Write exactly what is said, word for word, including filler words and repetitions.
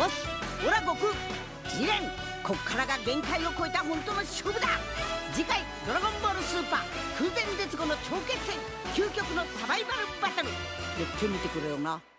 ボス、オラ悟空、ジレン、こっからが限界を超えた本当の勝負だ。次回「ドラゴンボールスーパー空前絶後の超決戦究極のサバイバルバトル」絶対見てくれよな。